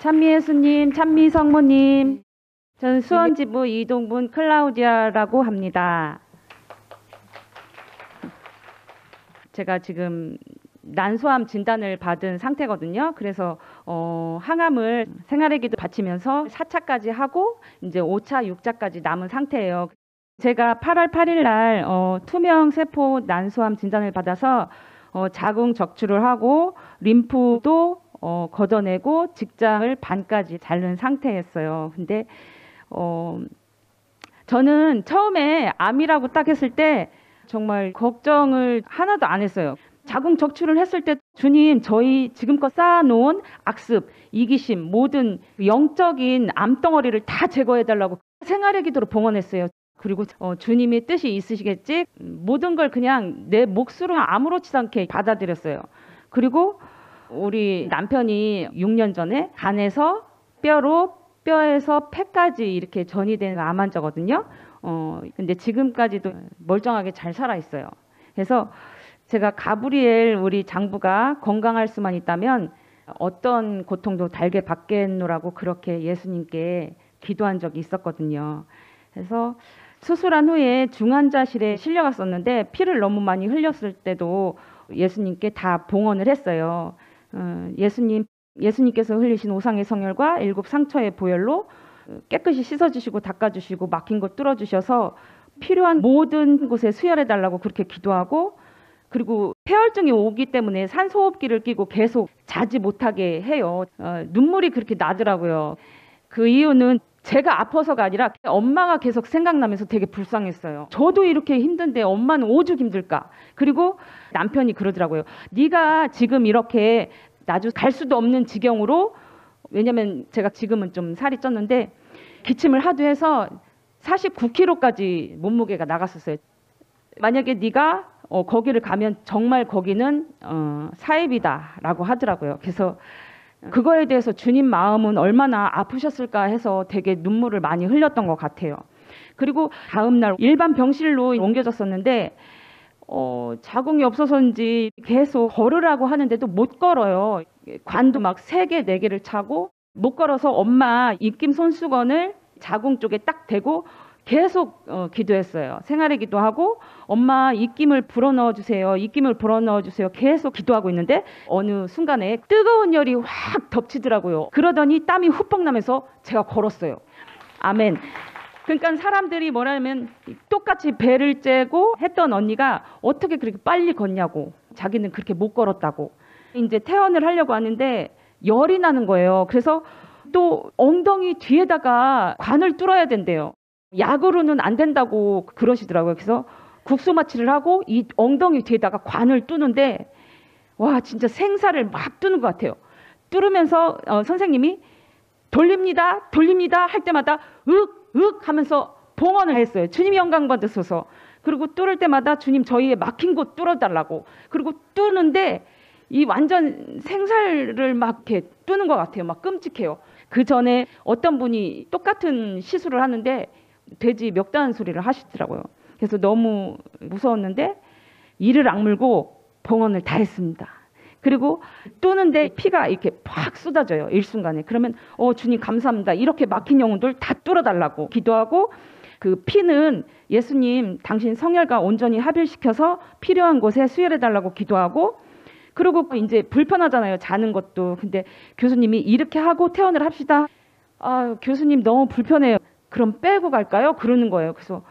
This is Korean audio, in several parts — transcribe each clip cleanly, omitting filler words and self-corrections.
찬미예수님, 찬미성모님, 저는 수원지부 이동분 클라우디아라고 합니다. 제가 지금 난소암 진단을 받은 상태거든요. 그래서 항암을 생활의기도 바치면서 4차까지 하고 이제 5차, 6차까지 남은 상태예요. 제가 8월 8일 날 투명 세포 난소암 진단을 받아서 자궁 적출을 하고 림프도 걷어내고 직장을 반까지 자른 상태였어요. 근데 저는 처음에 암이라고 딱 했을 때 정말 걱정을 하나도 안 했어요. 자궁 적출을 했을 때 주님, 저희 지금껏 쌓아놓은 악습, 이기심, 모든 영적인 암덩어리를 다 제거해달라고 생활의 기도로 봉헌했어요. 그리고 주님의 뜻이 있으시겠지? 모든 걸 그냥 내 몫으로 아무렇지도 않게 받아들였어요. 그리고 우리 남편이 6년 전에 간에서 뼈로, 뼈에서 폐까지 이렇게 전이된 암 환자거든요. 근데 지금까지도 멀쩡하게 잘 살아 있어요. 그래서 제가 가브리엘 우리 장부가 건강할 수만 있다면 어떤 고통도 달게 받겠노라고 그렇게 예수님께 기도한 적이 있었거든요. 그래서 수술한 후에 중환자실에 실려갔었는데 피를 너무 많이 흘렸을 때도 예수님께 다 봉헌을 했어요. 예수님께서 흘리신 오상의 성혈과 7 상처의 보혈로 깨끗이 씻어주시고 닦아주시고 막힌 곳 뚫어주셔서 필요한 모든 곳에 수혈해달라고 그렇게 기도하고, 그리고 폐혈증이 오기 때문에 산소호흡기를 끼고 계속 자지 못하게 해요. 눈물이 그렇게 나더라고요. 그 이유는 제가 아파서가 아니라 엄마가 계속 생각나면서 되게 불쌍했어요. 저도 이렇게 힘든데 엄마는 오죽 힘들까. 그리고 남편이 그러더라고요. 네가 지금 이렇게 나중 갈 수도 없는 지경으로, 왜냐면 제가 지금은 좀 살이 쪘는데 기침을 하도 해서 49kg까지 몸무게가 나갔었어요. 만약에 네가 거기를 가면 정말 거기는 사입이다라고 하더라고요. 그래서 그거에 대해서 주님 마음은 얼마나 아프셨을까 해서 되게 눈물을 많이 흘렸던 것 같아요. 그리고 다음날 일반 병실로 옮겨졌었는데 자궁이 없어서인지 계속 걸으라고 하는데도 못 걸어요. 관도 막 3개, 4개를 차고 못 걸어서 엄마 입김 손수건을 자궁 쪽에 딱 대고 계속 기도했어요. 생활의 기도하고 엄마 입김을 불어넣어 주세요. 입김을 불어넣어 주세요. 계속 기도하고 있는데 어느 순간에 뜨거운 열이 확 덮치더라고요. 그러더니 땀이 후뻑 나면서 제가 걸었어요. 아멘. 그러니까 사람들이 뭐라면 똑같이 배를 째고 했던 언니가 어떻게 그렇게 빨리 걷냐고, 자기는 그렇게 못 걸었다고. 이제 퇴원을 하려고 하는데 열이 나는 거예요. 그래서 또 엉덩이 뒤에다가 관을 뚫어야 된대요. 약으로는 안 된다고 그러시더라고요. 그래서 국소 마취를 하고 이 엉덩이 뒤에다가 관을 뚫는데 와, 진짜 생사를 막 뚫는 것 같아요. 뚫으면서 선생님이 돌립니다, 돌립니다 할 때마다 윽 하면서 봉헌을 했어요. 주님 영광 받으소서. 그리고 뚫을 때마다 주님 저희의 막힌 곳 뚫어달라고. 그리고 뚫는데 이 완전 생살을 막 이렇게 뚫는 것 같아요. 막 끔찍해요. 그 전에 어떤 분이 똑같은 시술을 하는데 돼지 멱다는 소리를 하시더라고요. 그래서 너무 무서웠는데 이를 악물고 봉헌을 다 했습니다. 그리고 뚫는데 피가 이렇게 팍 쏟아져요. 일순간에. 그러면 주님 감사합니다. 이렇게 막힌 영혼들 다 뚫어달라고 기도하고, 그 피는 예수님 당신 성혈과 온전히 합일시켜서 필요한 곳에 수혈해달라고 기도하고, 그리고 이제 불편하잖아요. 자는 것도. 근데 교수님이 이렇게 하고 퇴원을 합시다. 교수님 너무 불편해요. 그럼 빼고 갈까요? 그러는 거예요. 그래서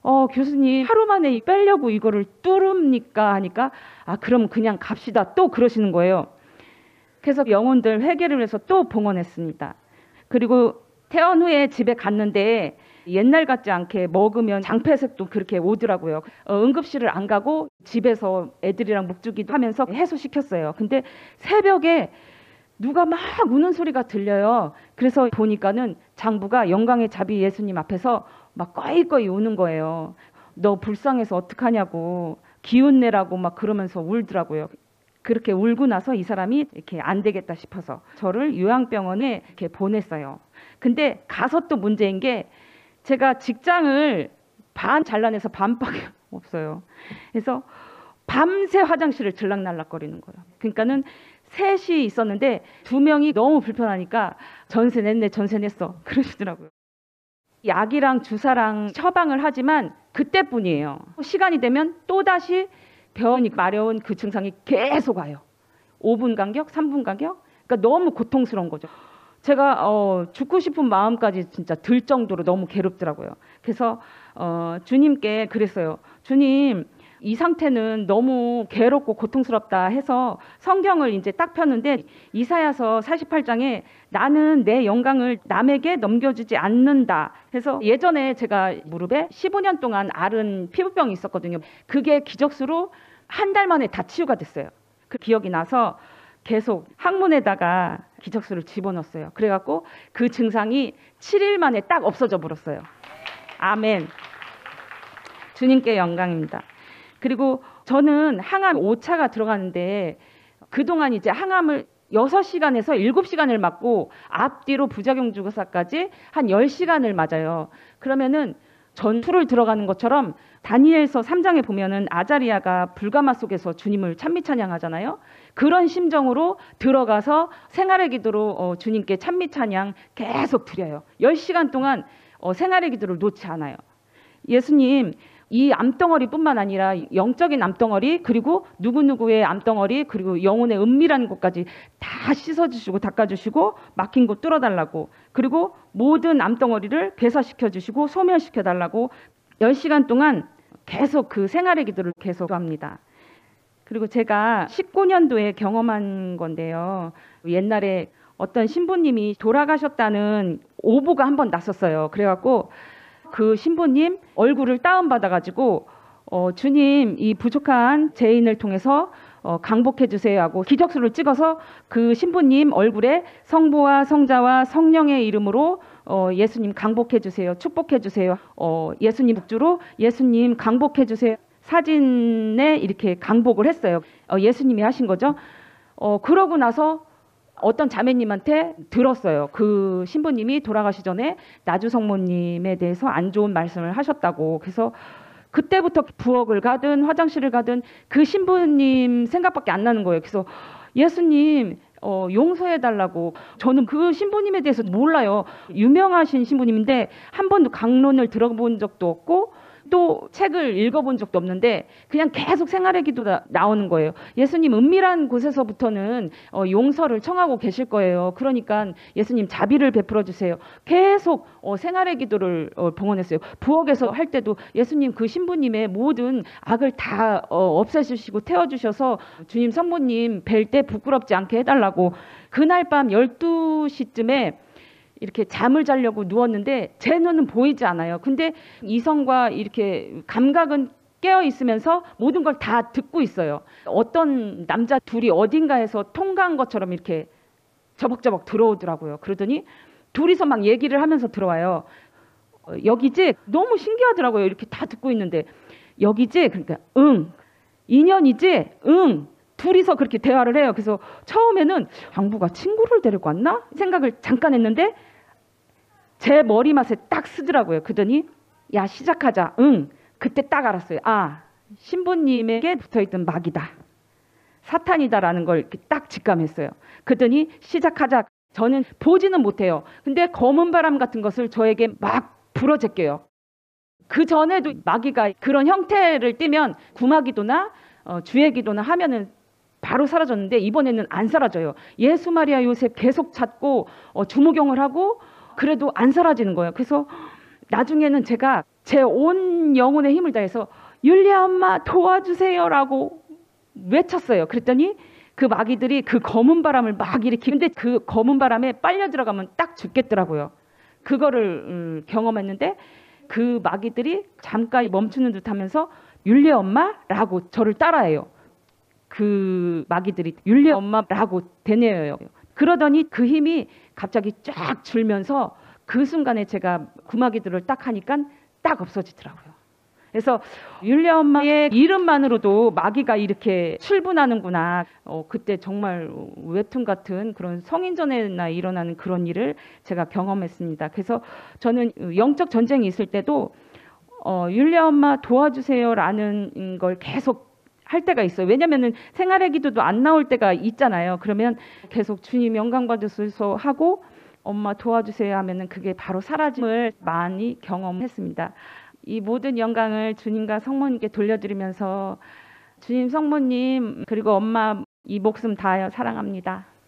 교수님 하루 만에 빼려고 이거를 뚫읍니까? 하니까 그럼 그냥 갑시다. 또 그러시는 거예요. 그래서 영혼들 회개를 해서 또 봉헌했습니다. 그리고 퇴원 후에 집에 갔는데 옛날 같지 않게 먹으면 장폐색도 그렇게 오더라고요. 응급실을 안 가고 집에서 애들이랑 묵주기도 하면서 해소시켰어요. 근데 새벽에 누가 막 우는 소리가 들려요. 그래서 보니까는 장부가 영광의 자비 예수님 앞에서 막 꺼이꺼이 우는 거예요. 너 불쌍해서 어떡하냐고, 기운 내라고 막 그러면서 울더라고요. 그렇게 울고 나서 이 사람이 이렇게 안 되겠다 싶어서 저를 요양병원에 이렇게 보냈어요. 근데 가서 또 문제인 게 제가 직장을 반 잘라내서 반밖에 없어요. 그래서 밤새 화장실을 들락날락거리는 거예요. 그러니까는 셋이 있었는데 2명이 너무 불편하니까 전세 냈네, 전세 냈어 그러시더라고요. 약이랑 주사랑 처방을 하지만 그때뿐이에요. 시간이 되면 또다시 병원이 마려운 그 증상이 계속 와요. 5분 간격, 3분 간격. 그러니까 너무 고통스러운 거죠. 제가 죽고 싶은 마음까지 진짜 들 정도로 너무 괴롭더라고요. 그래서 주님께 그랬어요. 주님, 이 상태는 너무 괴롭고 고통스럽다 해서 성경을 이제 딱 폈는데 이사야서 48장에 나는 내 영광을 남에게 넘겨주지 않는다 해서 예전에 제가 무릎에 15년 동안 앓은 피부병이 있었거든요. 그게 기적수로 한 달 만에 다 치유가 됐어요. 그 기억이 나서 계속 항문에다가 기적수를 집어넣었어요. 그래갖고 그 증상이 7일 만에 딱 없어져 버렸어요. 아멘. 주님께 영광입니다. 그리고 저는 항암 5차가 들어가는데 그동안 이제 항암을 6시간에서 7시간을 맞고 앞뒤로 부작용 주사까지 한 10시간을 맞아요. 그러면은 전투를 들어가는 것처럼 다니엘서 3장에 보면은 아자리아가 불가마 속에서 주님을 찬미 찬양하잖아요. 그런 심정으로 들어가서 생활의 기도로 주님께 찬미 찬양 계속 드려요. 10시간 동안 생활의 기도를 놓지 않아요. 예수님, 이 암덩어리뿐만 아니라 영적인 암덩어리, 그리고 누구누구의 암덩어리, 그리고 영혼의 은밀한 곳까지 다 씻어주시고 닦아주시고 막힌 곳 뚫어달라고, 그리고 모든 암덩어리를 괴사시켜주시고 소멸시켜달라고 10시간 동안 계속 그 생활의 기도를 계속 합니다. 그리고 제가 19년도에 경험한 건데요. 옛날에 어떤 신부님이 돌아가셨다는 오보가 한 번 났었어요. 그래갖고 그 신부님 얼굴을 다운받아가지고 주님, 이 부족한 죄인을 통해서 강복해 주세요 하고 기적수를 찍어서 그 신부님 얼굴에 성부와 성자와 성령의 이름으로 예수님 강복해 주세요, 축복해 주세요, 예수님 복주로 예수님 강복해 주세요 사진에 이렇게 강복을 했어요. 예수님이 하신 거죠. 그러고 나서 어떤 자매님한테 들었어요. 그 신부님이 돌아가시 전에 나주 성모님에 대해서 안 좋은 말씀을 하셨다고. 그래서 그때부터 부엌을 가든 화장실을 가든 그 신부님 생각밖에 안 나는 거예요. 그래서 예수님 용서해달라고. 저는 그 신부님에 대해서 몰라요. 유명하신 신부님인데 한 번도 강론을 들어본 적도 없고 또 책을 읽어본 적도 없는데 그냥 계속 생활의 기도가 나오는 거예요. 예수님 은밀한 곳에서부터는 용서를 청하고 계실 거예요. 그러니까 예수님 자비를 베풀어 주세요. 계속 생활의 기도를 봉헌했어요. 부엌에서 할 때도 예수님 그 신부님의 모든 악을 다 없애주시고 태워주셔서 주님 성모님 뵐 때 부끄럽지 않게 해달라고. 그날 밤 12시쯤에 이렇게 잠을 자려고 누웠는데 제 눈은 보이지 않아요. 근데 이성과 이렇게 감각은 깨어 있으면서 모든 걸 다 듣고 있어요. 어떤 남자 둘이 어딘가에서 통과한 것처럼 이렇게 저벅저벅 들어오더라고요. 그러더니 둘이서 막 얘기를 하면서 들어와요. 여기지? 너무 신기하더라고요. 이렇게 다 듣고 있는데 여기지? 그러니까 응. 인연이지? 응. 둘이서 그렇게 대화를 해요. 그래서 처음에는 장부가 친구를 데리고 왔나? 생각을 잠깐 했는데 제 머리맡에 딱 쓰더라고요. 그러더니 야 시작하자. 응. 그때 딱 알았어요. 아, 신부님에게 붙어있던 마귀다. 사탄이다라는 걸 이렇게 딱 직감했어요. 그러더니 시작하자. 저는 보지는 못해요. 근데 검은 바람 같은 것을 저에게 막 불어제껴요. 그 전에도 마귀가 그런 형태를 띠면 구마기도나 주의 기도나 하면은 바로 사라졌는데 이번에는 안 사라져요. 예수 마리아 요셉 계속 찾고 주무경을 하고 그래도 안 사라지는 거예요. 그래서 나중에는 제가 제 온 영혼의 힘을 다해서 율리아 엄마 도와주세요라고 외쳤어요. 그랬더니 그 마귀들이 그 검은 바람을 막 일으키는데 그 검은 바람에 빨려 들어가면 딱 죽겠더라고요. 그거를 경험했는데 그 마귀들이 잠깐 멈추는 듯 하면서 율리아 엄마라고 저를 따라해요. 그 마귀들이 율리아 엄마라고 되뇌어요. 그러더니 그 힘이 갑자기 쫙 줄면서 그 순간에 제가 구마귀들을 딱 하니까 딱 없어지더라고요. 그래서 율리아 엄마의 이름만으로도 마귀가 이렇게 출분하는구나. 그때 정말 웹툰 같은 그런 성인전에나 일어나는 그런 일을 제가 경험했습니다. 그래서 저는 영적 전쟁이 있을 때도 율리아 엄마 도와주세요라는 걸 계속 할 때가 있어요. 왜냐면은 생활의 기도도 안 나올 때가 있잖아요. 그러면 계속 주님 영광 받으소서 하고 엄마 도와주세요 하면은 그게 바로 사라짐을 많이 경험했습니다. 이 모든 영광을 주님과 성모님께 돌려드리면서 주님, 성모님 그리고 엄마 이 목숨 다하여 사랑합니다.